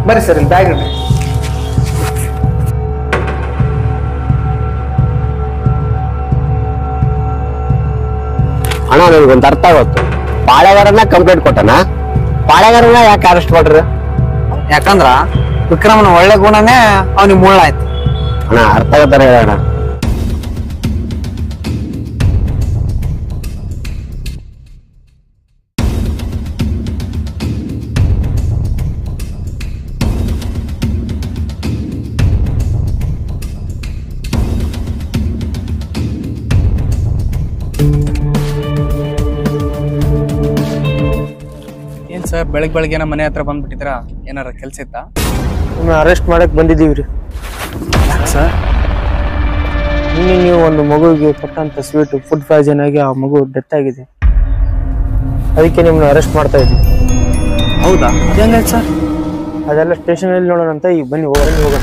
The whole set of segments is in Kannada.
ಬರ್ರಿ ಸರ್ ಇಲ್ಲಿ ಬ್ಯಾಗ್ ಇಡ್ರಿ. ಅಣ್ಣ ನನಗೊಂದು ಅರ್ಥ ಆಗುತ್ತೆ. ಪಾಳೆಗಾರನ್ನ ಕಂಪ್ಲೇಂಟ್ ಕೊಟ್ಟನ, ಪಾಳೆಗಾರನ ಯಾಕೆ ಅರೆಸ್ಟ್ ಮಾಡ್ರಿ? ಯಾಕಂದ್ರ ವಿಕ್ರಮನ ಒಳ್ಳೆ ಗುಣನೇ ಅವನಿಗೆ ಮುಳ್ಳಾಯ್ತು. ಅಣ್ಣ ಅರ್ಥ ಆಗತ್ತಾರ ಹೇಳಣ್ಣ. ಏನ್ ಸರ್ ಬೆಳಗ್ಗೆ ಮನೆ ಹತ್ರ ಬಂದ್ಬಿಟ್ಟಿದ್ರಾ? ಏನಾರ ಕೆಲ್ಸ ಇತ್ತಾ? ಅರೆಸ್ಟ್ ಮಾಡಕ್ ಬಂದಿದ್ದೀವ್ರಿ ಸರ್ ನಿನ್ನೆ ನೀವು ಒಂದು ಮಗುವಿಗೆ ಕೊಟ್ಟಂತ ಸ್ವೀಟ್ ಫುಡ್ ಪಾಯ್ಸನ್ ಆಗಿ ಆ ಮಗು ಡೆತ್ ಆಗಿದೆ. ಅದಕ್ಕೆ ನಿಮ್ಮನ್ನ ಅರೆಸ್ಟ್ ಮಾಡ್ತಾ ಇದ್ದೀವಿ. ಹೌದಾ? ಅದೇನಾಯ್ತು ಸರ್? ಅದೆಲ್ಲ ಸ್ಟೇಷನ್ ಅಲ್ಲಿ ನೋಡೋಣ ಅಂತ ಈಗ ಬನ್ನಿ ಹೋಗೋಣ.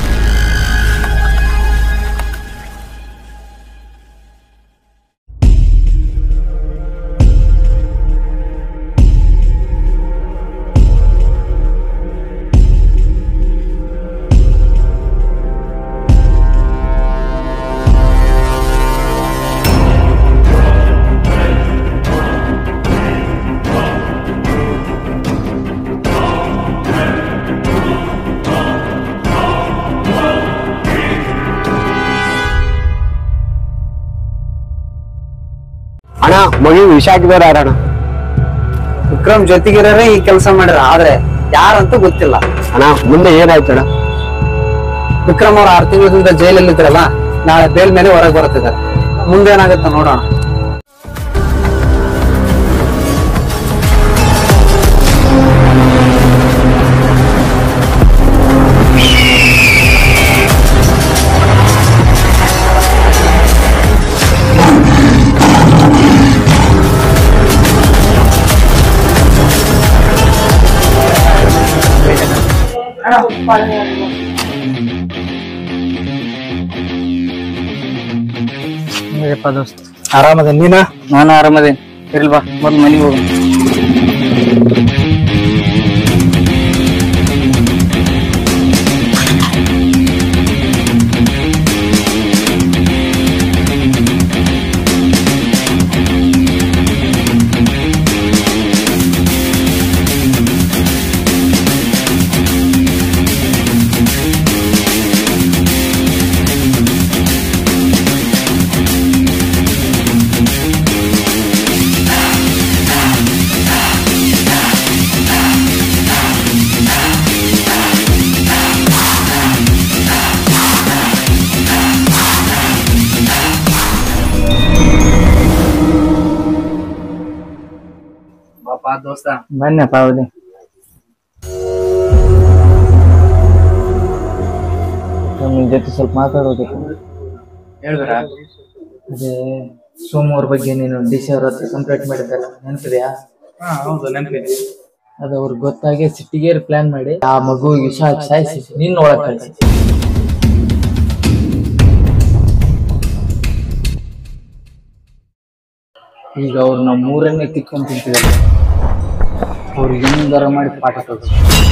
ಅಣ್ಣ ಮಗಿ ವಿಷ ಹಾಕಿದವ್ರ ಯಾರಣ್ಣ? ವಿಕ್ರಮ್ ಜೊತೆಗಿರೋರೇ ಈ ಕೆಲಸ ಮಾಡ್ಯಾರ, ಆದ್ರೆ ಯಾರಂತೂ ಗೊತ್ತಿಲ್ಲ. ಅಣ್ಣ ಮುಂದೆ ಏನಾಯ್ತು ಅಣ್ಣ? ವಿಕ್ರಮ್ ಅವ್ರು 6 ತಿಂಗಳಿಂದ ಜೈಲಲ್ಲಿ ಇದ್ರಲ್ಲ, ನಾಳೆ ಬೇಲ್ ಮೇಲೆ ಹೊರಗೆ ಬರ್ತಿದ್ದಾರೆ. ಮುಂದೆ ಏನಾಗುತ್ತೆ ನೋಡೋಣ. ಆರಾಮದ ನೀನ? ನಾನು ಆರಾಮದೇ. ಇರ್ಲ್ವಾ ಮೊದ್ಲು ಮನೆಗೆ ಹೋಗ. ದೋಸ್ತ ಬನ್ನಪ್ಪ. ಹೌದು ನಿಮ್ಮ ಜೊತೆ ಸ್ವಲ್ಪ ಮಾತಾಡೋದಕ್ಕೆ. ಹೇಳ್ಬೇರ? ಅದೇ ಸೋಮವಾರ ಬಗ್ಗೆ ನೀನು DC ಅವ್ರ ಹತ್ರ ಕಂಪ್ಲೇಂಟ್ ಮಾಡಿದ್ದಲ್ಲ, ನೆನಪಿದೆಯಾ? ಹೌದು ನೆನಪಿದೆ. ಅದು ಅವ್ರಿಗೆ ಗೊತ್ತಾಗಿ ಸಿಟ್ಟಿಗೇರಿ ಪ್ಲಾನ್ ಮಾಡಿ ಆ ಮಗುವಿಗೆ ವಿಷ ಹಾಕಿ ಸಾಯಿಸಿ ನಿನ್ನ ಒಳಗೆ ಕಳಿಸಿ. ಈಗ ಅವ್ರು ನಮ್ಮ ಊರನ್ನೇ ಕಿತ್ಕೊಂಡು ತಿಂತಿದ್ದಾರೆ. ಅವ್ರಿಗೆ ಹೆಂಗಾರ ಮಾಡಿ ಪಾಠ ಕಲಿಸಿ.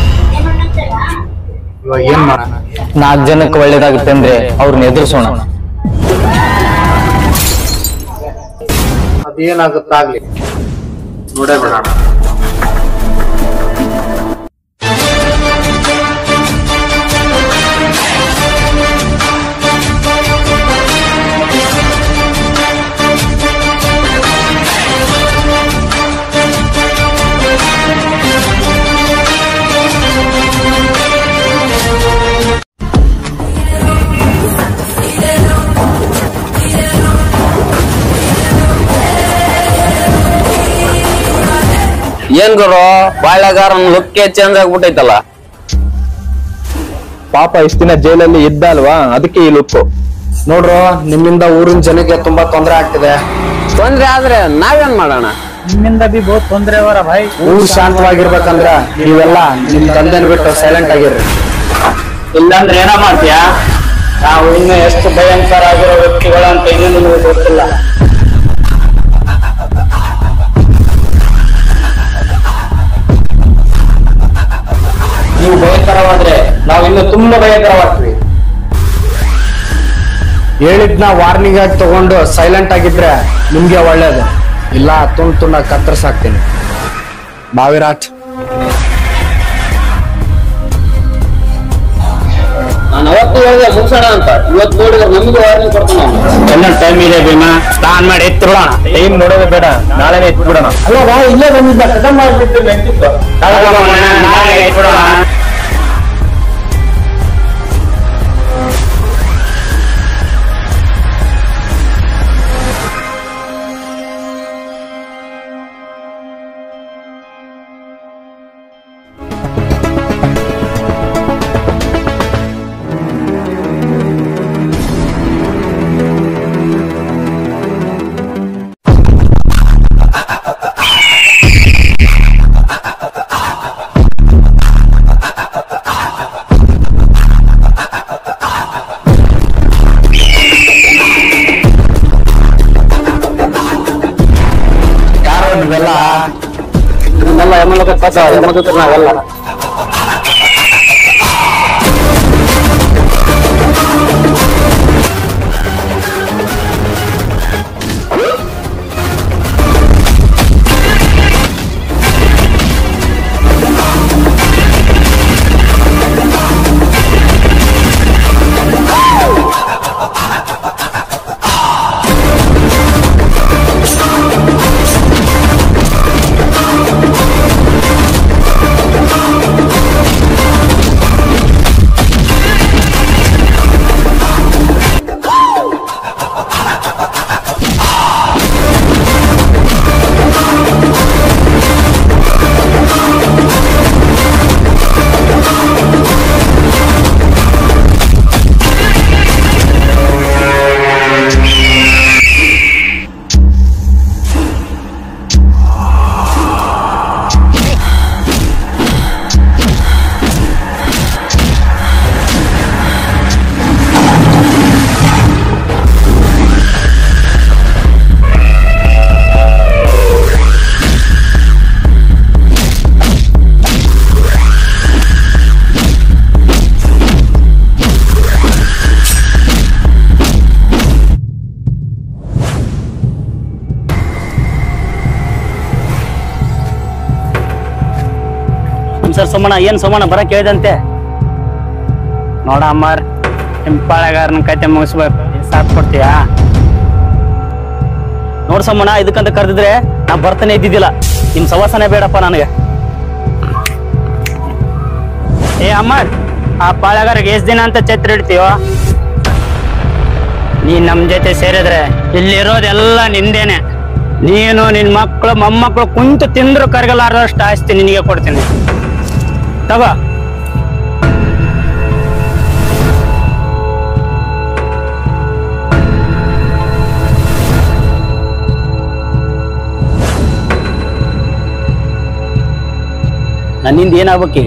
ಇವಾಗ ಏನ್ ಮಾಡೋಣ? 4 ಜನಕ್ಕೆ ಒಳ್ಳೇದಾಗುತ್ತೆ ಅಂದ್ರೆ ಅವ್ರನ್ನ ಎದುರಿಸೋಣ. ಅದೇನಾಗುತ್ತಾಗ್ಲಿ ನೋಡೇ ಬಿಡೋಣ. ಏನ್ ಗುರು ಬಾಳೆಗಾರನ್ ಲುಕ್ಕೇ ಚೇಂಜ್ ಆಗ್ಬಿಟ್ಟೈತಲ್ಲ? ಪಾಪ ಇಷ್ಟ ದಿನ ಜೈಲಲ್ಲಿ ಇದ್ದ ಅಲ್ವಾ, ಅದಕ್ಕೆ ಈ ಲುಕ್ಕು. ನೋಡ್ರು, ನಿಮ್ಮಿಂದ ಊರಿನ ಜನಕ್ಕೆ ತುಂಬಾ ತೊಂದರೆ ಆಗ್ತಿದೆ. ತೊಂದ್ರೆ ಆದ್ರೆ ನಾವೇನ್ ಮಾಡೋಣ? ನಿಮ್ಮಿಂದ ಬಿ ಬಹುತ್ ತೊಂದ್ರೆ ಅವರ ಭಾಯ್. ಊರು ಶಾಂತವಾಗಿರ್ಬೇಕಂದ್ರ ನೀವೆಲ್ಲ ನಿಮ್ ತಂದೆನ ಬಿಟ್ಟು ಸೈಲೆಂಟ್ ಆಗಿರ್ರಿ. ಇಲ್ಲಾಂದ್ರೆ ಏನ ಮಾಡ್ತೀಯಾ? ನಾವು ಇನ್ನು ಎಷ್ಟು ಭಯಂಕರ ಆಗಿರೋ ವ್ಯಕ್ತಿಗಳು ಅಂತ ಇನ್ನೂ ನಿಮಗೆ ಗೊತ್ತಿಲ್ಲ. ನೀವು ಭಯಂಕರವಾದ್ರೆ ನಾವು ಇನ್ನು ತುಂಬಾ ಭಯಂಕರವಾಗ್ತೀವಿ. ಹೇಳಿದ್ನ ವಾರ್ನಿಂಗ್ ಆಗಿ ತಗೊಂಡು ಸೈಲೆಂಟ್ ಆಗಿದ್ರೆ ನಿಮ್ಗೆ ಒಳ್ಳೇದು. ಇಲ್ಲ ತುಂಡ ಕತ್ತರಿಸಾಕ್ತೀನಿ. ಬಾವಿರಾಟ್, ನಾನು ಅವತ್ತು ಹೇಳಿದೆ ಮುಗಿಸೋಣ ಅಂತ, ಇವತ್ತು ನೋಡಿದ್ರೆ ನಮಗೂ ವಾರ್ನಿಂಗ್ ಕೊಡ್ತಾನೆ. ಎಲ್ಲ ಟೈಮ್ ಇದೆ ಭೀಮಾ, ಸ್ನಾನ ಮಾಡಿ ಎತ್ತಿಬಿಡೋಣ. ಟೈಮ್ ನೋಡೋದು ಬೇಡ, ನಾಳೆನೇ ಎತ್ತಿಬಿಡೋಣ. ಅಲ್ಲ ಇಲ್ಲೇ ಬಂದಿದ್ದ ಕದಂ ಮಾಡ್ಬಿಟ್ಟು ನೆಂಟಿತ್ತು. ನಾಳೆ ಎತ್ತಿಬಿಡೋಣ. ಇದನ್ನೆಲ್ಲ ಯಮದೂತರು ನಾವೆಲ್ಲ. ಸರ್ ಸೋಮಣ್ಣ, ಏನ್ ಸೋಮಣ್ಣ ಬರ ಕೇಳಿದಂತೆ? ನೋಡ ಅಮ್ಮಾರ್, ಹಿಂಪಾಳೆಗಾರನ ಕತೆ ಮುಗಿಸ್ಬೇಕು, ಸಾಥ್ ಕೊಡ್ತೀಯಾ? ನೋಡ್ ಸೋಮಣ್ಣ, ಇದಕ್ಕಂತ ಕರೆದಿದ್ರೆ ನಾ ಬರ್ತಾನೆ ಇದ್ದಿದ್ದಿಲ್ಲ. ನಿಮ್ ಸವಾಸನೆ ಬೇಡಪ್ಪ ನನಗೆ. ಏ ಅಮ್ಮಾರ್, ಆ ಪಾಳೆಗಾರಿಗೆ ಎಷ್ಟ್ ದಿನ ಅಂತ ಛತ್ರ ಇಡ್ತೀಯೋ? ನೀನ್ ನಮ್ ಜೊತೆ ಸೇರಿದ್ರೆ ಇಲ್ಲಿರೋದೆಲ್ಲ ನಿಂದೇನೆ. ನೀನು ನಿನ್ ಮಕ್ಕಳು ಮೊಮ್ಮಕ್ಕಳು ಕುಂತು ತಿಂದ್ರು ಕರಗಲಾರದಷ್ಟು ಆಸ್ತಿ ನಿನಗೆ ಕೊಡ್ತೀನಿ. ತಗೋ. ನನ್ನಿಂದ ಏನಾಗ್ಬೇಕೀಗ?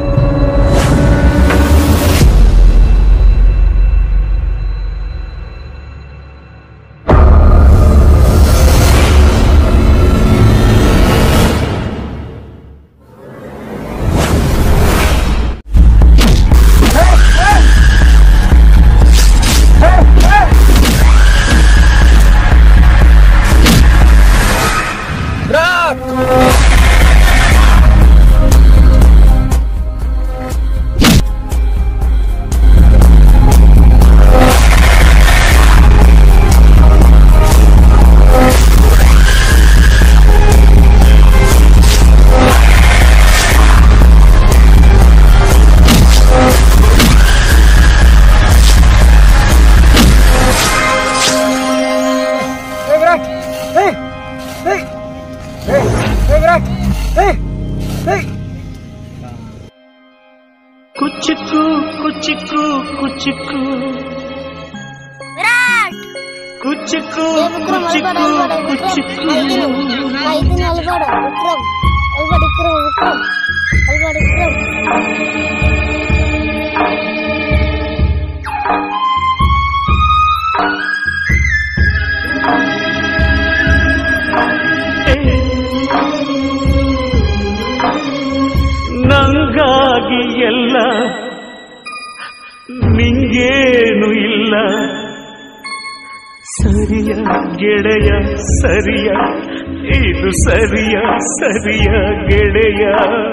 ಕುಚಿಕ್ಕು ಕುಚಿಕ್ಕು ಕುಚಿಕ್ಕು ವಿರಾಟ್ ಕುಚಿಕ್ಕು ಕುಚಿಕ್ಕು ಕುಚಿಕ್ಕು ಐದಿನ ಅಲ್ಬಾಡ ವಿಕ್ರಮ್ ಅಲ್ಬಾಡ ವಿಕ್ರಮ್ ಅಲ್ಬಾಡ ವಿಕ್ರಮ್ ನಂಗಾಗಿ ಎಲ್ಲ ನಿಂಗೇನು ಇಲ್ಲ ಸರಿಯ ಗೆಳೆಯ ಸರಿಯ ಇದು ಸರಿಯ ಸರಿಯ ಗೆಳೆಯ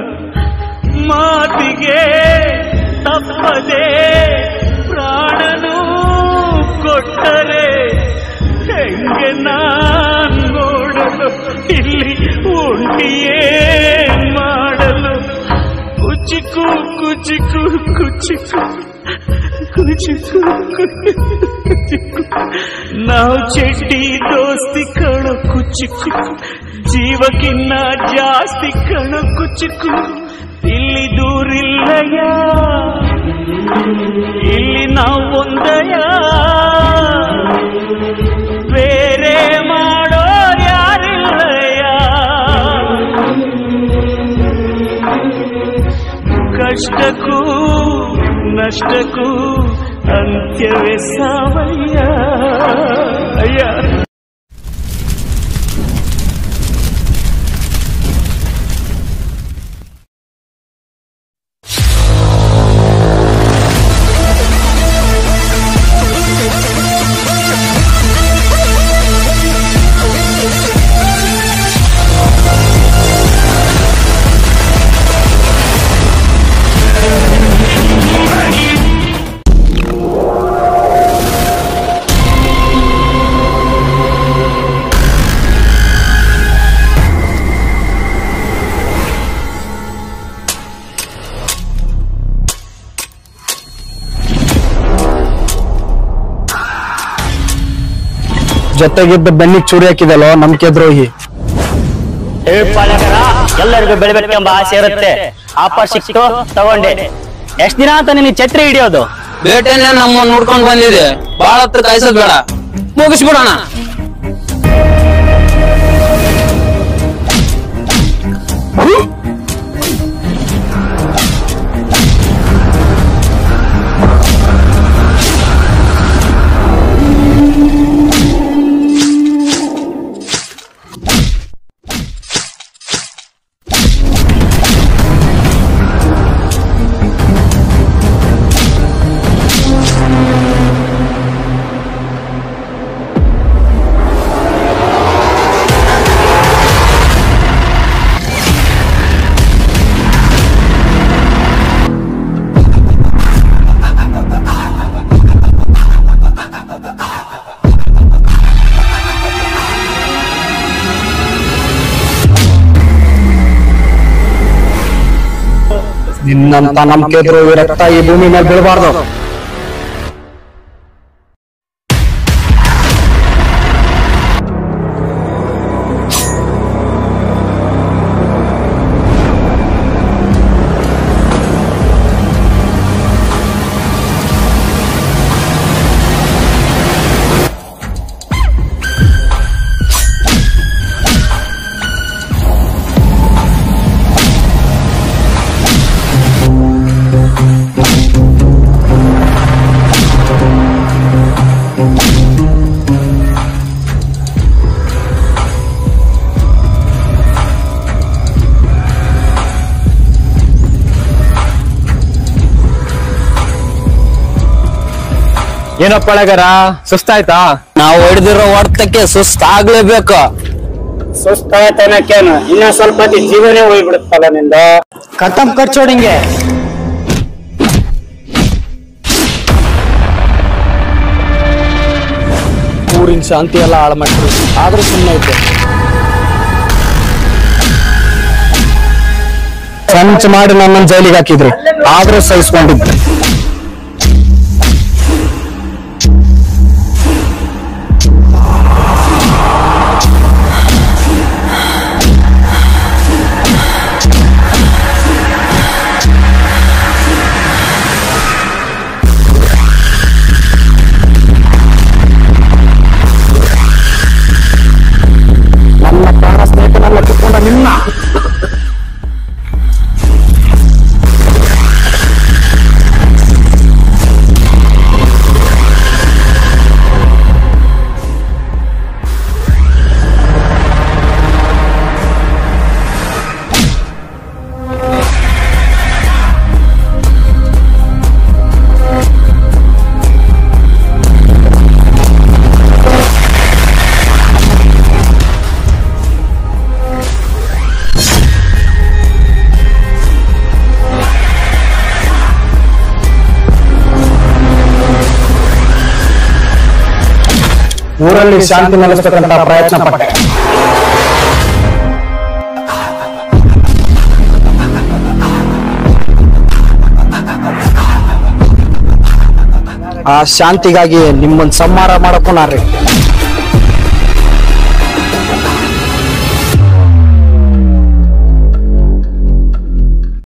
ಮಾತಿಗೆ ತಪ್ಪದೆ ಪ್ರಾಣನು ಕೊಟ್ಟರೆ ಹೆಂಗೆ ನಾನ್ ನೋಡಲು ಇಲ್ಲಿ ಒಂಟಿಯೇ ಮಾಡಲು ಕುಚಿಕು ಕುಚಿಕು ಕುಚಿಕು ಕುಚಿಕು ಕುಚಿಕು ನಾವು ಚೆಟ್ಟಿ ದೋಸ್ತಿ ಕಣೋ ಕುಚಿಕು ಜೀವಕ್ಕಿನ್ನ ಜಾಸ್ತಿ ಕಣೋ ಕುಚಿಕು ಇಲ್ಲಿ ದೂರಿಲ್ಲಯ್ಯ ಇಲ್ಲಿ ನಾವು ಒಂದಯ ಬೇರೆ ಮಾಡೋ ಯಾರಿಲ್ಲಯ್ಯ ಕಷ್ಟಕ್ಕೂ ನಷ್ಟಕ್ಕೂ ಅಂತ್ಯವೇ ಸಾವಯ್ಯ ಅಯ್ಯ ಜೊತೆಗಿದ್ದ ಬೆನ್ನಿಗೆ ಚೂರಿ ಹಾಕಿದಲ್ಲೋ ನಂಬಿಕೆ ದ್ರೋಹಿ. ಪಾಲಕರ ಎಲ್ಲರಿಗೂ ಬೆಳಿಬೇಕೆಂಬ ಆಸೆ ಇರುತ್ತೆ. ಆಫರ್ ಸಿಕ್ತು ತಗೊಂಡೆ. ಎಷ್ಟ್ ದಿನ ಅಂತ ನಿನಗೆ ಛತ್ರಿ ಹಿಡಿಯೋದು? ಬೇಟೆನೆ ನಮ್ಮ ನೋಡ್ಕೊಂಡ್ ಬಂದಿದೆ, ಬಾಳ ಹತ್ರ ಕಾಯಿಸೋದ್ ಬೇಡ, ಮುಗಿಸ್ಬಿಡೋಣ. ನಿನ್ನಂತ ನಂಬಿಕೆ ದ್ರೋಹಿ ರಕ್ತ ಈ ಭೂಮಿ ಮೇಲೆ ಬೀಳಬಾರ್ದು. ಏನಪ್ಪ ಅಳಗರ, ಸುಸ್ತಾಯ್ತಾ? ನಾವು ಹೊಡೆದಿರೋ ಹೊಡೆತಕ್ಕೆ ಸುಸ್ತಾಗ್ಲೇಬೇಕು. ಸುಸ್ತಾಯ್ತನಕ್ಕೇನು ಇನ್ನ ಸ್ವಲ್ಪ ಜೀವನೇ ಹೋಗ್ಬಿಡುತ್ತಲ್ಲ ನಿಂದ. ಖತಮ್ ಕಚ್ಚೋಡಿಂಗೆ. ಊರಿನ ಶಾಂತಿ ಎಲ್ಲ ಹಾಳು ಮಾಡ್ರು, ಆದ್ರೂ ಸುಮ್ಮನೆ ಇದ್ದೆ. ಸಂಚ ಮಾಡಿ ನನ್ನನ್ನು ಜೈಲಿಗೆ ಹಾಕಿದ್ರು, ಆದ್ರೂ ಸಹಿಸ್ಕೊಂಡಿದ್ದೆ. ನನ್ನ ಪ್ರಾಣ ಸ್ನೇಹಿತನೆಲ್ಲ ಕಿತ್ಕೊಂಡ ನಿನ್ನ ಊರಲ್ಲಿ ಶಾಂತಿ ನೆಲೆಸತಕ್ಕಂತ ಪ್ರಯತ್ನ ಪಟ್ಟೆ. ಆ ಶಾಂತಿಗಾಗಿ ನಿಮ್ಮನ್ನ ಸಂಹಾರ ಮಾಡಕ್ಕೂ ನಾರಿ